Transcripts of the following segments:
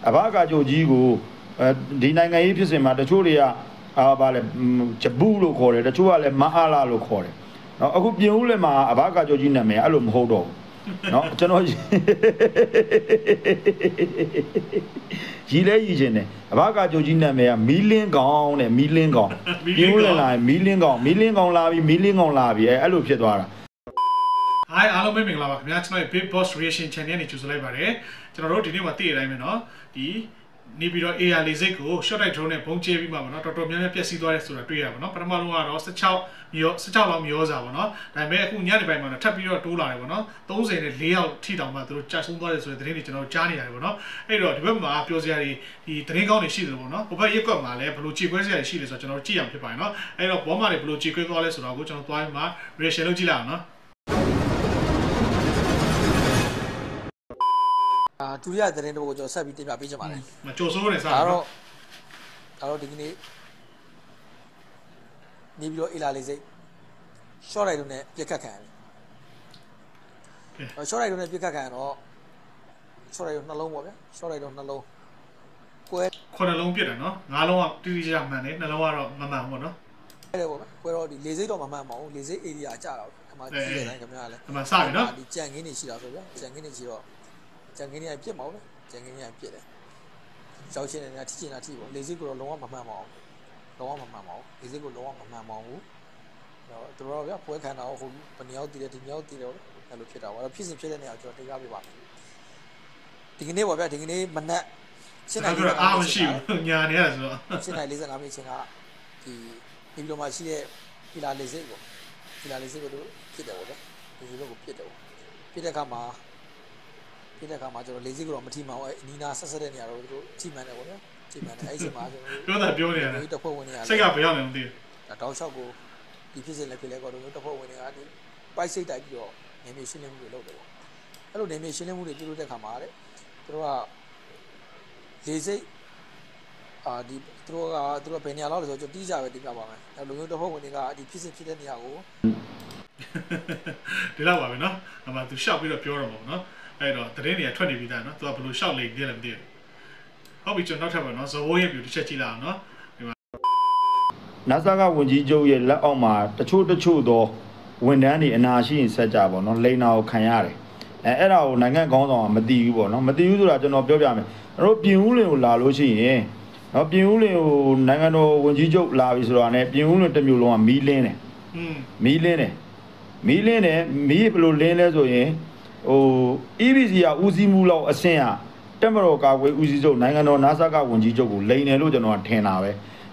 အဘကကြိုကြီးကိုဒီနိုင်ငံရေးဖြစ်စဉ်မှာတချို့တွေကဗာလဲဂျပူလို့ခေါ်တယ်တချို့ကလည်းမအားလာလို့ခေါ်တယ်နော်အခုပြင်ဦးလည်းမှာအဘကကြိုကြီးနာမည်အဲ့လိုမဟုတ်တော့ဘူးနော်ကျွန်တော်ရီလဲရီချင်းတယ်အဘကကြိုကြီးနာမည်ကမီလင်းကောင်တဲ့မီလင်းကောင်ပြင်ဦးလည်းလာမီလင်းကောင်လာပြီးမီလင်းကောင်လာပြီးအဲ့လိုဖြစ်သွားတာ Hi အားလုံးပဲမင်္ဂလာပါခင်ဗျာကျွန်တော် Big Boss Reaction Channel နဲ့ကြိုဆိုလိုက်ပါတယ်ကျွန်တော်တို့ဒီနေ့မှာသိတဲ့အတိုင်းပဲเนาะဒီနေပြီးတော့ AR လေးစိတ်ကို short light drone နဲ့ပုံကျဲပြီးမှပေါ့เนาะတော်တော်များများပျက်စီးသွားတယ်ဆိုတာတွေ့ရပါเนาะပထမဆုံးကတော့16လောက်မျောစာပေါ့เนาะဒါပေမဲ့အခုညနေပိုင်းမှာတော့ထပ်ပြီးတော့တိုးလာတယ်ပေါ့เนาะ30နဲ့4ယောက်ထိတောင်မှသူတို့ကြာဆုံးသွားတယ်ဆိုတဲ့သတင်းတွေကျွန်တော်ကြားနေရတယ်ပေါ့เนาะအဲ့တော့ဒီဘက်မှာပြောစရာတွေဒီသတင်းကောင်းတွေရှိတယ်ပေါ့เนาะဟိုဘက်ရက်ကွက်မှာလည်းဘယ်လိုခြေခွဲစရာတွေရှိလဲဆိုတော့ကျွန်တော်ကြည့်ရအောင်ဖြစ်ပါတယ်เนาะအဲ့တော့ဘောမှာတွေဘယ်လိုခြေခွဲသွားလဲဆိုတော့ကိုကျွန်တော်သွားပြီးမှ reaction လုပ်ကြည့်လိုက်အောင်เนาะဒုတိယသတင်းတော့ကိုကျွန်တော်ဆက်ပြီးတင်ပြပေးချင်ပါတယ်မကြိုစိုးနေစားဒါတော့ဒီကနေ့နေပြီးတော့အေလာလေးစိတ် short right တို့နဲ့ပြက်ခတ်ခံရတယ်short right တို့နဲ့ပြက်ခတ်ခံရတော့ short right တို့နှလုံးပေါ့ဗျာ short right တို့နှလုံးကွဲ 9လုံးပြက်တယ်နော်9လုံးကတိတိကျကျမှန်တယ်နှလုံးကတော့မမှန်ဘူးပေါ့နော်အဲ့ဒါပေါ့ဗျာကွဲတော့ဒီလေးစိတ်တော့မမှန်ပါဘူးလေးစိတ် area အကျတာပေါ့အမှကြီးတဲ့တိုင်းခင်ဗျားလည်းအမှန်စပြီနော်ဒီကြံခင်းနေရှိတာဆိုဗျာကြံခင်းနေရှိတော့ကြံခင်းနေပြစ်မှာပေါ့ကြံခင်းနေပြစ်တယ်ရောက်ချင်းနေတာထိချင်တာထိပေါ့လေးစိတ်ကိုတော့လုံးဝမမှန်ပါဘူးလုံးဝမမှန်ပါဘူးလေးစိတ်ကိုလုံးဝမမှန်ပါဘူးတော့သူတို့ကဗျာပွဲခံတာဟိုဘယ်နှစ်ယောက်တည်တယ်ဒီနှစ်ယောက်တည်တယ်အဲ့လိုဖြစ်တာပေါ့အဲ့ဖြစ်စဉ်ဖြစ်တဲ့နေရာကျွန်တော်တင်ပြပေးပါမယ်ဒီကနေ့ပေါ့ဗျာဒီကနေ့မနက် 7:45အားမရှိဘူးညာနေရဆိုတော့ 7:45မိနစ်ချင်းကဒီဒီလိုမှရှိတဲ့ဖီလာလေးစိတ်ပေါ့ဖီလာလေးစိတ်ကိုတို့ဖြစ်တယ်ပေါ့ဗျာဒီလိုကိုဖြစ်တယ်ပေါ့ဖြစ်တဲ့အခါမှာကျွန်တော်လေးစိတ်ကတော့မထိမှန်ဘူးအနီးနားဆက်ဆက်တဲ့နေရာတော့တို့ထိမှန်တယ်ပေါ့ဗျာထိမှန်တယ်အဲ့ဒီမှာကျွန်တော်ပြောနေရတယ်ဒီတစ်ဖွဲ့ဝင်နေရတယ်စိတ်ကဘယ်ရောက်နေမသိဘူးတောက်လျှောက်ကိုဒီဖြစ်စဉ်လည်းဖြစ်လဲကတော့တို့တစ်ဖွဲ့ဝင်တွေကဒီပိုက်စိတ်တိုက်ပြီးတော့နေမြေရှင်းလင်းမှုတွေလုပ်တယ်ပေါ့အဲ့လိုနေမြေရှင်းလင်းမှုတွေပြုလုပ်တဲ့အခါမှာတဲ့တို့ကလေးစိတ်ဒီတို့ကဘယ်နေရာလောက်လဲဆိုတော့ကျွန်တော်တီးကြပဲတင်ပြပါမယ်အဲ့လိုမျိုးတစ်ဖွဲ့ဝင်တွေကဒီဖြစ်စဉ်ဖြစ်တဲ့နေရာကိုဒီလောက်ပါပဲเนาะအမှသူရှောက်ပြီးတော့ပြောတော့မှာပေါ့เนาะအဲ့တော့သတင်းတွေကထွက်နေပြီးသားเนาะသူကဘယ်လိုရှောက်လိမ့်ပြည့်လဲမသိဘူးဟုတ်ပြီကျွန်တော်နောက်ထပ်ပါเนาะဇော်ဝိုးရဲ့ပြတစ်ချက်ကြည့်လိုက်အောင်เนาะဒီမှာနာဆာကဝန်ကြီးချုပ်ရဲ့လက်အောက်မှာတချို့သောဝန်ထမ်းတွေအနာရှိရင်ဆက်ကြပါเนาะလိန်နာကိုခံရတယ်အဲ့ဒါကိုနိုင်ငံခေါင်းဆောင်ကမသိဘူးပေါ့เนาะမသိဘူးဆိုတာကျွန်တော်ပြောပြမယ်တို့ပြင်ဦးလင်ကိုလာလို့ရှိရင်เนาะပြင်ဦးလင်ကိုနိုင်ငံတော်ဝန်ကြီးချုပ်လာပြီဆိုတာနဲ့ပြင်ဦးလင်တစ်မျိုးလုံးကမီးလင်းတယ်မီးလင်းတယ်မီးဘယ်လိုလင်းလဲဆိုရင်ဟို EBC ကဦးစီးမှုလောက်အဆင့်ကတက်မတော်ကာကွယ်ဦးစီးချုပ်နိုင်ငံတော်နာဆာကဝန်ကြီးချုပ်ကိုလိန်တယ်လို့ကျွန်တော်ကထင်တာပဲ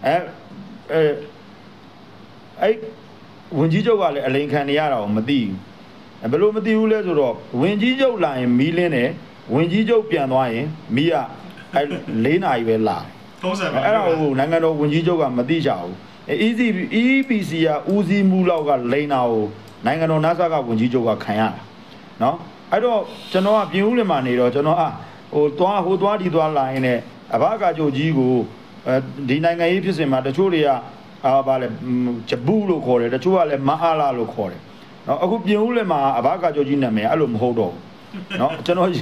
အဲ့ဝန်ကြီးချုပ်ကလည်းအလိန်ခံနေရတာကိုမသိဘူးဘယ်လိုမသိဘူးလဲဆိုတော့ဝန်ကြီးချုပ်လာရင်မီးလင်းတယ်ဝန်ကြီးချုပ်ပြန်သွားရင်မီးကအဲ့4 နာရီပဲလာ 30ပါအဲ့ဒါကိုနိုင်ငံတော်ဝန်ကြီးချုပ်ကမသိကြဘူးEBC ကဦးစီးမှုလောက်ကလိန်တာကိုနိုင်ငံတော်နာဆာကဝန်ကြီးချုပ်ကခံရတာเนาะအဲ့တော့ကျွန်တော်ကပြင်ဦးလင်မှာနေတော့ကျွန်တော်ဟိုသွားဒီသွားလာရင်လည်းအဘကကြိုကြီးကိုဒီနိုင်ငံရေးဖြစ်စဉ်မှာတချို့တွေကဗာလဲဂျပူလို့ခေါ်တယ်တချို့ကလည်းမအားလာလို့ခေါ်တယ်เนาะအခုပြင်ဦးလင်မှာအဘကကြိုကြီးနာမည်အဲ့လိုမဟုတ်တော့ဘူးเนาะကျွန်တော်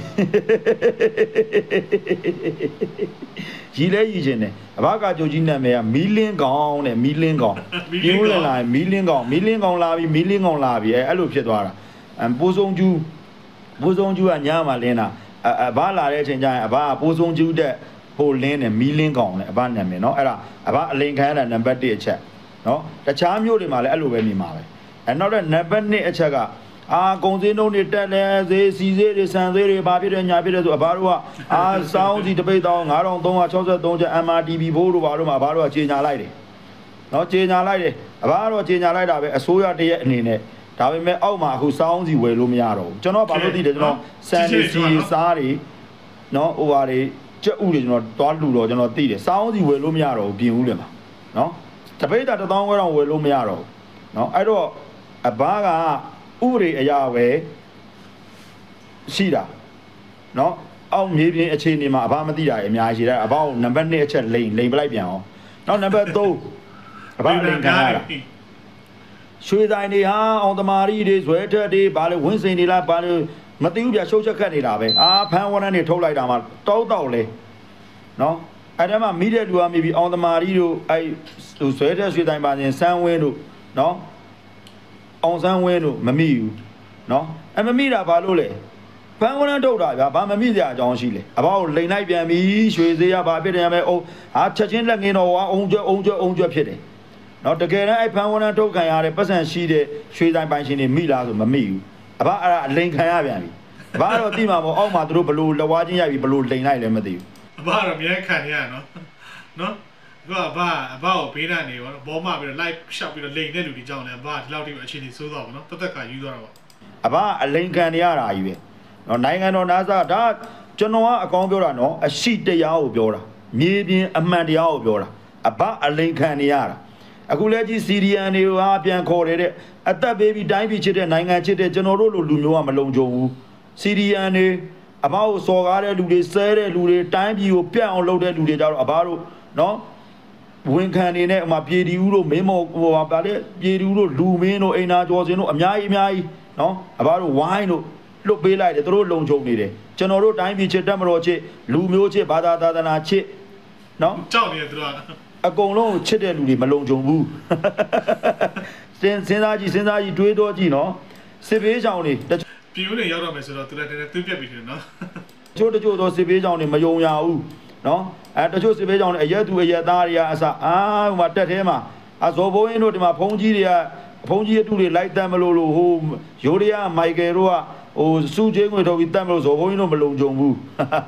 ရီလဲရီချင်းတယ်အဘကကြိုကြီးနာမည်ကမီလင်းကောင်တဲ့မီလင်းကောင်ပြင်ဦးလင်လာမီလင်းကောင်လာပြီးမီလင်းကောင်လာပြီးအဲ့လိုဖြစ်သွားတာပိုးစုံကျူးကညာမှာလင်းတာအဘလာတဲ့အချိန်ကျရင်အဘကပိုးစုံကျူးတဲ့ဟိုလင်းတယ်မီလင်းကောင်နဲ့အဘနာမည်เนาะအဲ့ဒါအဘအလိန်ခံရတာနံပါတ်1အချက်เนาะတခြားမျိုးတွေမှာလည်းအဲ့လိုပဲနေမှာပဲနောက်တဲ့နံပါတ်2အချက်ကကုန်စည်နှုန်းတွေတက်လဲဈေးစီဈေးတွေဆန်ဈေးတွေဘာဖြစ်တယ်ညာဖြစ်တယ်ဆိုအဘတို့ကစောင်းစီတပိတ်တောင်း9363ကျပ် MRTV ဘိုးတို့ဘာတို့မှာအဘတို့ကကြေညာလိုက်တယ်เนาะကြေညာလိုက်တယ်အဘတို့ကြေညာလိုက်တာပဲအစိုးရတရက်အနေနဲ့ဒါပေမဲ့အောက်မှာအခုစောင်းစီဝယ်လို့မရတော့ဘူးကျွန်တော်ဘာလို့သိတယ်ကျွန်တော်စန်စီစားတွေเนาะဟိုဟာတွေကြက်ဥတွေကျွန်တော်တွားလူတော့ကျွန်တော်သိတယ်စောင်းစီဝယ်လို့မရတော့ဘူးပြင်ဦးလေမှာเนาะတပိတ်တာ1000ခွဲတော့ဝယ်လို့မရတော့ဘူးเนาะအဲ့တော့အဘကဥပဒေအရာပဲရှိတာเนาะအောက်မြေပြင်အခြေအနေမှာအဘမသိတာအများကြီးရှိတယ်အဘကိုနံပါတ်2အချက်လိန်ပလိုက်ပြန်အောင်နောက်နံပါတ်3အဘလိန်ခံရတာရွှေဆိုင်တွေဟာအောင်သမားတွေဇွဲထက်တွေဘာလဲဝင်းစိန်တွေလားဘာလဲမသိဘူးပြရှုပ်ချက်ခတ်နေတာပဲဖန်ဝရမ်းတွေထုတ်လိုက်တာမှတောက်လဲနော်အဲ့ဒါမှမိတဲ့လူကမိပြီးအောင်သမားကြီးတို့အဲ့ဟိုဆွဲတဲ့ရွှေတိုင်းပါရင်စမ်းဝင်းတို့နော်အောင်စမ်းဝင်းတို့မမိဘူးနော်အဲ့မမိတာဘာလို့လဲဖန်ဝန်းထုတ်တာဗျာဘာမမိစရာအကြောင်းရှိလဲအဘောက်လိန်လိုက်ပြန်ပြီရွှေသေးရဘာဖြစ်တယ်မဲအောင်ဟာချက်ချင်းလက်ငင်းတော့အုံကျွဲဖြစ်တယ်နော်တကယ်တမ်းအဲ့ဖန်ဝန်းထုတ်ခံရတဲ့ပတ်စံရှိတဲ့ရွှေတိုင်းပိုင်ရှင်တွေမိလားဆိုမမိဘူးအဘအဲ့ဒါအလိန်ခံရပြန်ပြီအဘတော့တိမှာပေါ့အောက်မှာသူတို့ဘလို့လက်ဝါးချင်းရိုက်ပြီးဘလို့လိန်လိုက်လဲမသိဘူးအဘတော့မြဲခံရနော်နော်သူကအဘကိုဘေးကနေရောဘောမပြီးတော့ live ရှောက်ပြီးတော့လိန်တဲ့လူတွေကြောင်းလဲအဘဒီလောက်ထိအခြေအနေဆိုးတော့ဗောနော်တသက်ကယူသွားတာပေါ့အဘအလိန်ခံရတာကြီးပဲနော်နိုင်ငံတော်နာဇာဒါကျွန်တော်ကအကောင်းပြောတာနော်အရှိတရားကိုပြောတာမြေပြင်အမှန်တရားကိုပြောတာအဘအလိန်ခံနေရတာအခုလဲကြီးစီရီယန်တွေကပြန်ခေါ်တယ်တဲ့အသက်ပေးပြီးတိုင်းပြည်ချစ်တဲ့နိုင်ငံချစ်တဲ့ကျွန်တော်တို့လိုလူမျိုးကမလုံခြုံဘူးစီရီယန်တွေအဘကိုစော်ကားတဲ့လူတွေဆဲတဲ့လူတွေတိုင်းပြည်ကိုပြတ်အောင်လုပ်တဲ့လူတွေကြတော့အဘတို့နော်ဝန်ခံနေနဲ့ဟိုမှာပြည်တီဦးတို့မင်းမော်ဟိုပါလေပြည်တီဦးတို့လူမင်းတို့အိမ်နာကျော်စင်တို့အများကြီးနော်အဘတို့ဝိုင်းတို့လွတ်ပေးလိုက်တယ်သူတို့လုံခြုံနေတယ်ကျွန်တော်တို့တိုင်းပြည်ချစ်တက်မတော်ချစ်လူမျိုးချစ်ဘာသာသာသနာချစ်နော်ကြောက်နေတယ်သူကအကုန်လုံးချစ်တဲ့လူတွေမလုံခြုံဘူးစဉ်းစားကြည့်တွေးတော့ကြည့်နော်စစ်ဘေးကြောင်တွေပြည်ဦးတွေရောက်တော့မယ်ဆိုတော့သူလည်းတည်းသွေးပြက်ပြီတယ်နော်ချို့တော့စစ်ဘေးကြောင်တွေမယုံရဘူးနော်တချို့စစ်ဘေးကြောင်တွေအရက်သူအရက်သားတွေကအစဟိုမှာတက်ထဲမှာဇော်ဘိုးင်းတို့ဒီမှာဖုန်ကြီးတွေကဖုန်ကြီးအတူတွေလိုက်တမ်းမလို့ဟိုရိုးရီယာမိုက်ကယ်တို့ကဟိုစူးချင်းငွေထုတ်ပြီးတမ်းမလို့ဇော်ဘိုးင်းတို့မလုံခြုံဘူး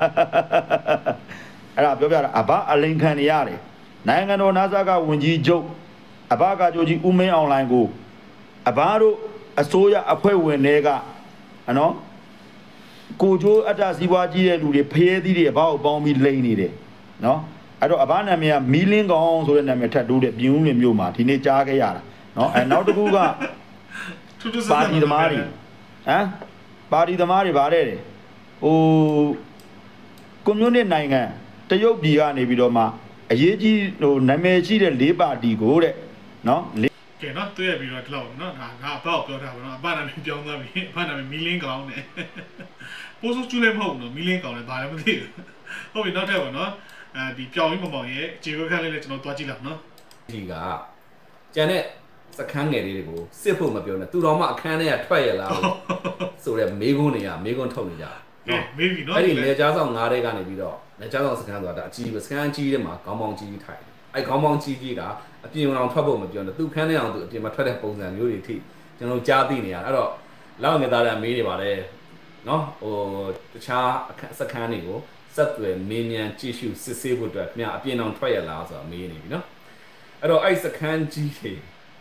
အဲ့ဒါပြောပြတာအဘအလိန်ခံနေရတယ်နိုင်ငံတော်နာဇာကဝန်ကြီးချုပ်အဘကကြိုကြီးဦးမင်းအောင်လိုင်းကိုအဘတို့အစိုးရအဖွဲ့ဝင်တွေကနော်ကိုကျိုးအတ္တစီးပွားကြီးတဲ့လူတွေဖျဲသီးတွေအဘကိုပေါင်းပြီးလိန်နေတယ်နော်အဲ့တော့အဘနာမည်ကမီလင်းကောင်ဆိုတဲ့နာမည်ထပ်တိုးတဲ့ပြင်ဦးလင်မြို့မှာဒီနေ့ကြားခဲ့ရတာနော်နောက်တစ်ခုကပါတီသမားတွေပါတီသမားတွေဗါတဲ့ဟိုကွန်မြူနစ်နိုင်ငံတရုတ်ပြည်ကနေပြီးတော့မှအရေးကြီးဟိုနာမည်ရှိတဲ့၄ပါတီကိုတဲ့နော်ကဲနော်တွေ့ရပြီးတော့ဒီလောက်နော်ငါအဘကိုပြောတာပါနော်အဘနာမည်ပြောင်းသွားပြီအဘနာမည်မီလင်းကောင်နဲ့ပိုးစိုးကျူးလည်းမဟုတ်ဘူးနော်မီလင်းကောင်လည်းဘာလည်းမသိဘူးဟုတ်ပြီနောက်ထပ်ပါနော်ဒီပြောင်းပြီးမမောင်ရဲ့ခြေခွက်ခန်းလေးလည်းကျွန်တော်တွားကြည့်လောက်နော်ဒီကကျန်တဲ့စခန်းငယ်လေးတွေကိုစစ်ဖို့မပြောနဲ့သူတော်မှအခန်းထဲကထွက်ရလားဆိုတဲ့မေးခွန်းတွေကမေးခွန်းထုတ်နေကြနော်မေးပြီနော်အဲ့ဒီလေကြားဆောင်9တဲကနေပြီးတော့လေကြားဆောင်စခန်းဆိုတာဒါအကြီးပဲစခန်းကြီးထဲမှာခေါင်းပေါင်းကြီးထိုင်အဲ့ခေါင်းပေါင်းကြီးကအပြင်အောင်ထွက်ဖို့မပြောနဲ့သူခန်းထဲအောင်သူအပြင်မှာထွက်တဲ့ပုံစံမျိုးတွေအထိကျွန်တော်ကြားသိနေရအဲ့တော့လောက်ငယ်သားတွေမေးနေပါတယ်နော်ဟိုတခြားစခန်းတွေကိုဆက်သွယ်မင်းမြန်ကြည့်ရှုစစ်ဆေးဖို့အတွက်ခင်ဗျာအပြင်အောင်ထွက်ရလားဆိုတာမေးနေပြီနော်အဲ့တော့အဲ့စခန်းကြီးတွေ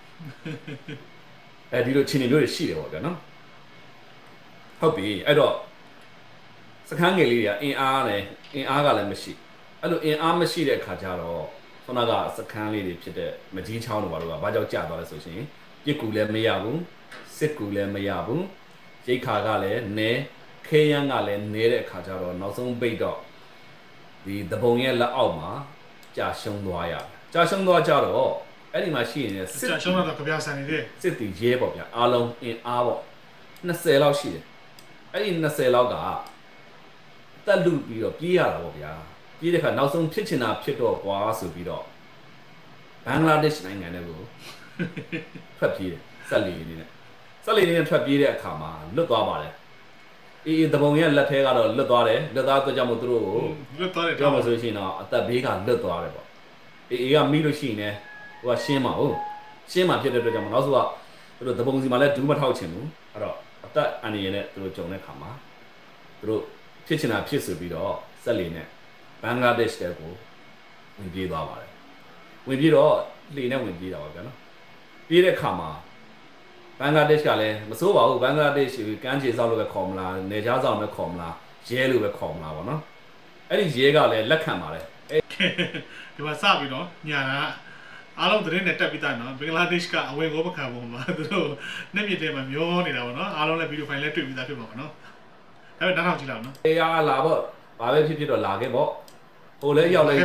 ဒီလိုချင်းနေလို့ရှိတယ်ပေါ့ဗျာနော်ဟုတ်ပြီအဲ့တော့စခန်းငယ်လေးတွေကအင်အားကလည်းမရှိအဲ့လိုအင်အားမရှိတဲ့အခါကျတော့ခုနကစခန်းလေးတွေဖြစ်တဲ့မကြီးချောင်းတို့ဘာလို့ကဘာကြောင့်ကြာသွားလဲဆိုရှင်ပြစ်ကူလည်းမရဘူးစစ်ကူလည်းမရဘူးရိတ်ခါကလည်းနဲခဲယမ်းကလည်းနဲတဲ့အခါကျတော့နောက်ဆုံးပိတ်တော့ဒီတပုံရဲ့လက်အောက်မှာကြာရှုံးသွားရကြာရှုံးသွားကြတော့အဲ့ဒီမှာရှိနေတဲ့စစ်ကြာရှုံးတော့ကြပြဆန်နေတဲ့စစ်တီရဲပေါ့ဗျာအားလုံးအင်အားပေါ့20လောက်ရှိတယ်အဲ့ဒီ20လောက်ကတက်လူပြီးတော့ပြေးရတာပေါ့ဗျာပြေးတဲ့ခါနောက်ဆုံးဖြစ်ချင်တာဖြစ်တော့ကွာဆိုပြီးတော့ဘင်္ဂလားဒေ့ရှ်နိုင်ငံတွေကိုထွက်ပြေးတယ်ဆက်လီနေနဲ့ထွက်ပြေးတဲ့အခါမှာလွတ်သွားပါတယ်အေးတပုံရဲ့လက်ထဲကတော့လွတ်သွားတယ်လွတ်သွားတော့ကြောင့်မို့သူတို့ကိုလွတ်သွားတယ်ပြောမှဆိုရှင်တော့အသက်ဘေးကလွတ်သွားတယ်ပေါ့အေးကမိလို့ရှိရင်လည်းဟိုကရှင်းမှာဟုတ်ရှင်းမှာဖြစ်တဲ့အတွက်ကြောင့်နောက်ဆိုကသူတို့တပုံစီမှာလည်းဒူးမထောက်ချင်ဘူးအဲ့တော့အသက်အန္တရာယ်နဲ့သူတို့ကြုံတဲ့ခါမှာသူတို့ဖြစ်ချင်တာဖြစ်ဆိုပြီးတော့ဆက်လီနဲ့ဘင်္ဂလားဒေ့ရှ်တဲ့ကိုဝင်ပြေးသွားပါတယ်ဝင်ပြေးတော့လေနဲ့ဝင်ပြေးတာပါဗျာနော်ပြေးတဲ့ခါမှာဘင်္ဂလားဒေ့ရှ်ကလည်းမစိုးပါဘူးဘင်္ဂလားဒေ့ရှ်ကမ်းခြေဆောက်လို့ပဲခေါ်မလားနေကြားဆောင်ပဲခေါ်မလားရဲလို့ပဲခေါ်မလားပေါ့နော်အဲ့ဒီရဲကလည်းလက်ခံပါတယ်ဒီမှာစပြီးတော့ညာကအားလုံးသတင်းနဲ့တက်ပြီးသားနော်ဘင်္ဂလားဒေ့ရှ်ကအဝင်ကိုမခံဘူးမှာသူတို့နှစ်မြစ်ထဲမှာမျောနေတာပေါ့နော်အားလုံးလည်းဗီဒီယိုဖိုင်လည်းတွေ့ပြီးသားဖြစ်မှာပေါ့နော်ဒါပေမဲ့နောက်ထောင်ကြည့်လောက်နော်အေးအားလာပေါ့ဘာပဲဖြစ်တော့လာခဲ့ပေါ့ဟိုလည်းရောက်ပေါ့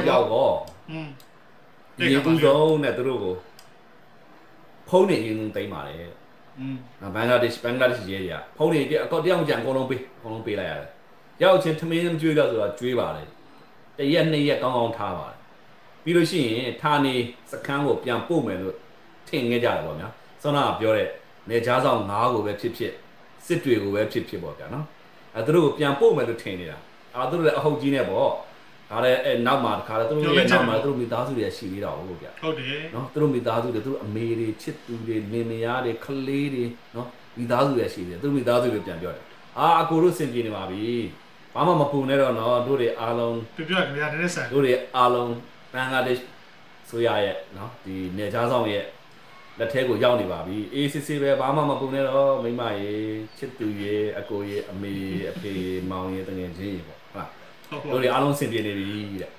ဒီကူဆုံးနဲ့သူတို့ကိုဖုန်းနေရင်တိမ့်ပါတယ်ဘင်္ဂလားဒေ့ရှ်ရဲတွေကဖုန်းနေအကောက်တယောက်ကြံအကုန်လုံးပေးလိုက်ရတယ်ရောက်ချင်းထမင်းကျွေးလို့ဆိုတော့ကျွေးပါတယ်တရက်2ရက်ကောင်းကောင်းထားပါတယ်ပြီးလို့ရှိရင်ဌာနေစခန်းကိုပြန်ပို့မယ်လို့ထင်ခဲ့ကြတယ်ပေါ့ဗျာစောနာကပြောတဲ့နေကြားဆောင်9ကိုပဲဖြစ်စစ်တွေကိုပဲဖြစ်ပေါ့ဗျာနော်သူတို့ကိုပြန်ပို့မယ်လို့ထင်နေတာသူတို့လည်းအဟုတ်ကြီးနဲ့ပေါ့ဒါလည်းနောက်မှာတခါလည်းသူတို့ရဲ့နောက်မှာသူတို့မိသားစုတွေရှိသေးတာဟုတ်ဗျာဟုတ်တယ်နော်သူတို့မိသားစုတွေသူတို့အမေတွေချစ်သူတွေလင်မယားတွေခလေးတွေနော်မိသားစုတွေရှိသေးတယ်သူတို့မိသားစုတွေပြန်ပြောတယ်အကိုတို့စင်ပြေနေပါပြီဘာမှမပူနဲ့တော့နော်တို့တွေအားလုံးပြောခင်ဗျာနည်းနည်းဆိုင်တို့တွေအားလုံးဘင်္ဂလားဒေ့ရှ်ဆိုရရဲ့နော်ဒီနေကြားဆောင်ရဲ့လက်ထဲကိုရောက်နေပါပြီအေးစစ်စစ်ပဲဘာမှမပူနဲ့တော့မိမရေချစ်သူရေအကိုရေအမေအဖေမောင်ရေတငယ်ချင်းရေပေါ့ဟုတ်တို့တွေအားလုံးစင်ပြေနေပြီတဲ့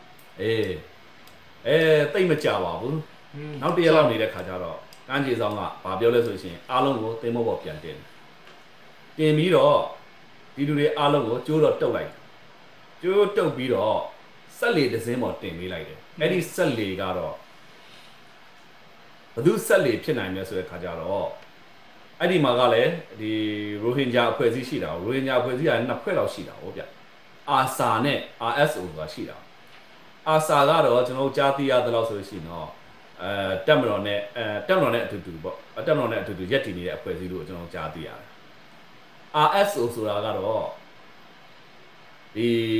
တိတ်မကြပါဘူးနောက်တစ်ရက်လောက်နေတဲ့ခါကျတော့ကန်းကြီးဆောင်ကဘာပြောလဲဆိုရှင်အားလုံးကိုသိမ်းမောပေါ်ပြန်တင်ပြီးတော့ဒီလူတွေအားလုံးကိုကျိုးတော့တုတ်လိုက်ကျိုးတုတ်ပြီးတော့ဆက်လေတစ်စင်းပေါ်တင်ပေးလိုက်တယ်အဲ့ဒီဆက်လေကတော့ဘယ်သူဆက်လေဖြစ်နိုင်လဲဆိုတဲ့ခါကျတော့အဲ့ဒီမှာကလည်းဒီရိုဟင်ဂျာအဖွဲ့အစည်းရှိတာရိုဟင်ဂျာအဖွဲ့အစည်းက2ဖွဲ့လောက်ရှိတာဟုတ်ဗျအာဆာနဲ့ RSO ကရှိတာအာဆာကတော့ကျွန်တော်ကြားသိရသလောက်ဆိုလို့ရှိရင်တော့တက်မတော်နဲ့အတူတူပေါ့တက်မတော်နဲ့အတူတူရက်တည်နေတဲ့အဖွဲ့အစည်းလို့ကျွန်တော်ကြားသိရတယ်RSO ဆိုတာကတော့ဒီ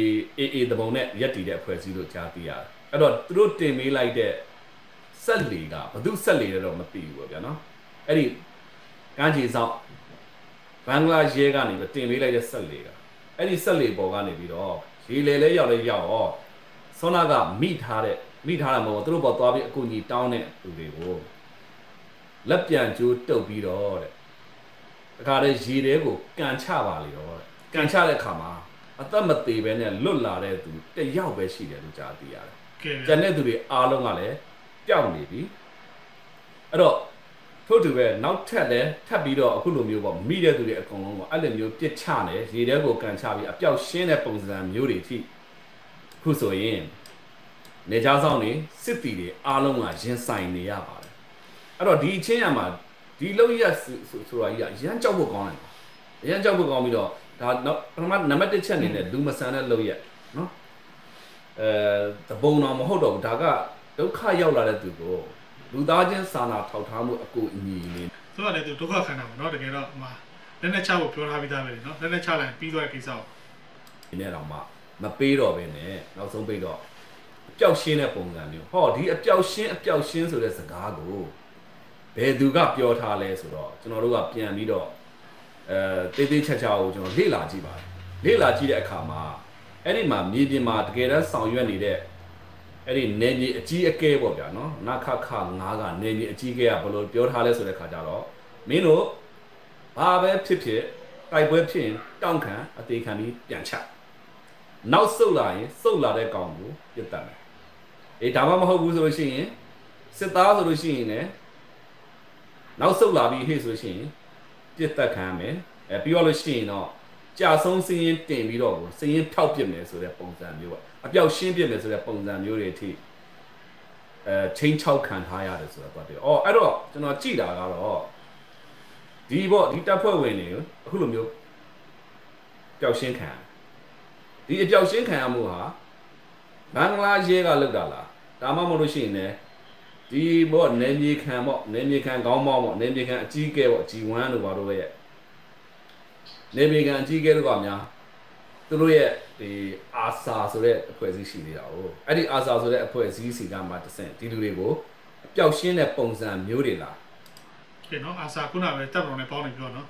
AA တပုံနဲ့ရက်တည်တဲ့အဖွဲ့အစည်းလို့ကြားသိရတယ်အဲ့တော့သူတို့တင်မေးလိုက်တဲ့ဆက်လီကဘယ်သူဆက်လီလဲတော့မသိဘူးပေါ့ဗျာနော်အဲ့ဒီကန်းကြီးဆောင်ဘင်္ဂလားရဲကနေပဲတင်မေးလိုက်တဲ့ဆက်လီကအဲ့ဒီဆက်လီပေါ်ကနေပြီးတော့ရေလေလဲရောက်ရောစောနာကမိထားတာမဟုတ်ဘူးသူတို့ပေါ်သွားပြီးအကူကြီးတောင်းတဲ့သူတွေကိုလက်ပြန်ကျိုးတုပ်ပြီးတော့တဲ့တခါတည်းရေတဲကိုကန်ချပါလေတော့ကန်ချတဲ့အခါမှာအသက်မသေးပဲနဲ့လွတ်လာတဲ့သူတယောက်ပဲရှိတယ်လို့ကြားသိရတယ်။ကျန်တဲ့သူတွေအားလုံးကလည်းပျောက်နေပြီ။အဲ့တော့ထို့တူပဲနောက်ထပ်လည်းထပ်ပြီးတော့အခုလိုမျိုးပေါ့မိတဲ့သူတွေအကုန်လုံးပေါ့အဲ့လိုမျိုးပြစ်ချနေရေတဲကိုကန်ချပြီးအပျောက်ရှင်းတဲ့ပုံစံမျိုးတွေအထိခုဆိုရင်နေကြားဆောင်နေစစ်တီတွေအားလုံးကရင်ဆိုင်နေရပါတယ်။အဲ့တော့ဒီအချင်းရမှာဒီလုံးရဆိုတာကြီးကရမ်းကြောက်ဖို့ကောင်းတယ်။ရမ်းကြောက်ဖို့ကောင်းပြီးတော့ဒါပထမနံပါတ်1ချက်အနေနဲ့လူမဆန်တဲ့လုံးရနော်တပုံတော်မဟုတ်တော့ဘူးဒါကဒုက္ခရောက်လာတဲ့သူကိုလူသားချင်းစာနာထောက်ထားမှုအကူအညီနေသူကလည်းသူဒုက္ခခံတာပေါ့နော်တကယ်တော့လက်နဲ့ချဖို့ပြောထားပြီးသားပဲနော်လက်နဲ့ချလိုက်ပြီးသွားတဲ့ကိစ္စကိုဒီနေ့တော့မပေးတော့ဘဲနဲ့နောက်ဆုံးပေးတော့အပျောက်ရှင်းတဲ့ပုံစံမျိုးဟောဒီအပျောက်ရှင်းဆိုတဲ့စကားကိုဘယ်သူကပြောထားလဲဆိုတော့ကျွန်တော်တို့ကပြန်ပြီးတော့တေးသေးချက်ကိုကျွန်တော်လေ့လာကြည့်ပါတယ်လေ့လာကြည့်တဲ့အခါမှာအဲ့ဒီမှာမြေပြင်မှာတကယ်တမ်းဆောင်ရွက်နေတဲ့အဲ့ဒီနေမြေအကြီးအကဲပေါ့ဗျာနော်နခခ9ကနေမြေအကြီးအကဲကဘယ်လိုပြောထားလဲဆိုတဲ့ခါကျတော့မင်းတို့ဘာပဲဖြစ်တိုက်ပွဲဖြစ်ရင်တောင်းခံအသေးခံပြီးပြန်ချနောက်ဆုတ်လာရင်စုတ်လာတဲ့ကောင်ကိုပြတ်တတ်တယ်ဒါမှမဟုတ်ဘူးဆိုလို့ရှိရင်စစ်သားဆိုလို့ရှိရင်လည်းနောက်ဆုတ်လာပြီးဟေ့ဆိုလို့ရှိရင်ပြစ်တက်ခံမယ်ပြီးတော့လို့ရှိရင်တော့ကြာဆုံးစင်းရင်တင်ပြီးတော့စင်းရင်ဖြောက်ပြစ်မယ်ဆိုတဲ့ပုံစံမျိုးပေါ့အပြောက်ရှင်းပြစ်မယ်ဆိုတဲ့ပုံစံမျိုးတွေအထိချင်းချောက်ခံထားရတယ်ဆိုတော့အဲ့တော့ကျွန်တော်ကြည့်တာကတော့ဒီတပ်ဖွဲ့ဝင်တွေအခုလိုမျိုးပျောက်ရှင်းခံဒီအပျောက်ရှင်းခံရမှုဟာဘင်္ဂလားရဲကလုပ်တာလားဒါမှမဟုတ်လို့ရှိရင်လည်းဒီနေမြေခံခေါင်းပေါင်းနေမြေခံအကြီးကဲG1 လို့ပါတော့ရဲ့နေမြေခံအကြီးကဲလို့ကများသူတို့ရဲ့ဒီအာဆာဆိုတဲ့အဖွဲ့အစည်းရှိနေတာ哦အဲ့ဒီအာဆာဆိုတဲ့အဖွဲ့အစည်းစီကမှတဆင့်ဒီလူတွေကိုအပျောက်ရှင်းတဲ့ပုံစံမျိုးတွေလားကဲနော်အာဆာခုနပဲတပ်တော်နဲ့ပေါင်းနေပြောနော်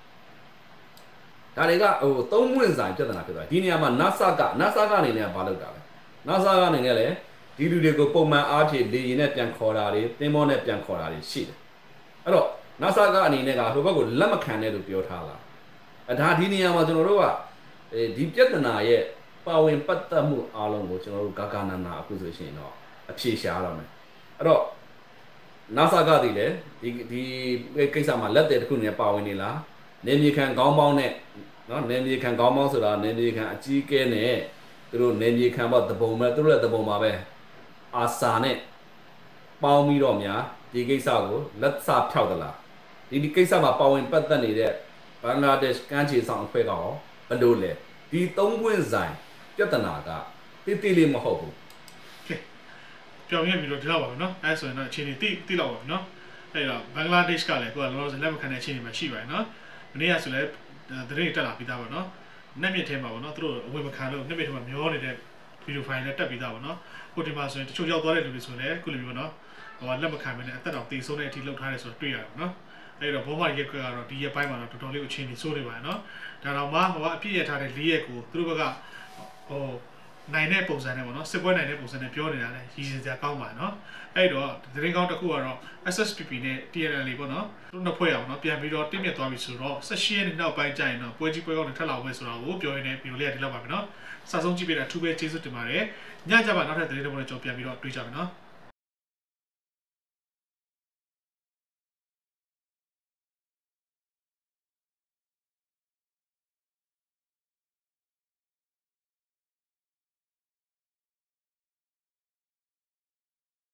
ဒါတွေကသုံးမွင့်ဆိုင်ပြဿနာဖြစ်သွားဒီနေရာမှာ NASA ကနေလည်းဘာလုပ်တာလဲ NASA ကနေလည်းဒီလူတွေကိုပုံမှန်အားဖြင့်လေရင်နဲ့ပြန်ခေါ်တာတွေသင်္ဘောနဲ့ပြန်ခေါ်တာတွေရှိတယ်အဲ့တော့ NASA ကအနေနဲ့ကဟိုဘက်ကိုလက်မခံတဲ့လို့ပြောထားတာဒါဒီနေရာမှာကျွန်တော်တို့ကဒီပြဿနာရဲ့ပါဝင်ပတ်သက်မှုအားလုံးကိုကျွန်တော်တို့ဂါနာအခုဆိုရှင်တော့အဖြေရှားတော့မယ်အဲ့တော့ NASA ကတည်းလည်းဒီကိစ္စမှာလက်တယ်တစ်ခုနဲ့ပါဝင်နေလားနေမြေခံခေါင်းပေါင်းနဲ့နော်နေမြေခံခေါင်းပေါင်းဆိုတာနေမြေခံအကြီးကဲနဲ့သူတို့နေမြေခံပေါ့တပုံပဲသူတို့လည်းတပုံပါပဲအာစာနဲ့ပေါင်းပြီးတော့များဒီကိစ္စကိုလက်စဖြောက်သလားဒီကိစ္စမှာပါဝင်ပတ်သက်နေတဲ့ဘင်္ဂလားဒေ့ရှ်ကမ်းခြေဆောင်အဖွဲ့ကရောဘယ်လိုလဲဒီသုံးပွင့်ဆိုင်ပြဿနာကသူတိလေးမဟုတ်ဘူးပြောင်းရပြီးတော့ဒီလောက်ပါပဲเนาะအဲဆိုရင်တော့အခြေအနေတိလောက်ပါပဲเนาะအဲ့တော့ဘင်္ဂလားဒေ့ရှ်ကလည်းကိုကလောလောဆယ်လက်မခံတဲ့အခြေအနေမှာရှိပါတယ်เนาะမနေ့ကဆိုလည်းသတင်းတက်လာပြီးသားပါเนาะနှစ်မြစ်ထဲမှာပေါ့เนาะသူတို့အဝင်မခံလို့နှစ်မြစ်ထဲမှာမျောနေတဲ့ဗီဒီယိုဖိုင်လည်းတက်ပြီးသားပါเนาะဟိုဒီမှာဆိုရင်တချို့ရောက်သွားတဲ့လူတွေဆိုလည်းခုလိုမျိုးเนาะဟိုလက်မခံမနဲ့အသက်တောင်တေဆုံးတဲ့အထိလောက်ထားတယ်ဆိုတော့တွေ့ရတယ်เนาะအဲ့တော့ဘောမာရက်ကတော့ဒီရက်ပိုင်းမှာတော့တော်တော်လေးအခြေအနေဆိုးနေပါတယ်เนาะဒါတော့မှဟိုကအပြည့်ရထားတဲ့၄ရက်ကိုသူတို့ဘက်ကဟိုနိုင်တဲ့ပုံစံနဲ့ပေါ့နော်စစ်ပွဲနိုင်တဲ့ပုံစံနဲ့ပြောနေတာလည်းရည်စင်စရာကောင်းပါနော်အဲ့တော့သတင်းကောင်းတစ်ခုကတော့ SSPP နဲ့ TNL ပေါ့နော်သူတို့နှစ်ဖွဲ့ရအောင်နော်ပြန်ပြီးတော့တင့်မြတ်သွားပြီဆိုတော့16ရက်နောက်ပိုင်းကျရင်တော့ပွဲကြီးပွဲကောင်းတွေထပ်လာဖို့ဆိုတာကိုပြောရင်းနဲ့ဗီဒီယိုလေးကဒီလောက်ပါပဲနော်စာဆုံးကြည့်ပေးတာအထူးပဲကျေးဇူးတင်ပါတယ်ညကြပါနောက်ထပ်သတင်းတွေပေါ်တော့ကျွန်တော်ပြန်ပြီးတော့တွေ့ကြမယ်နော်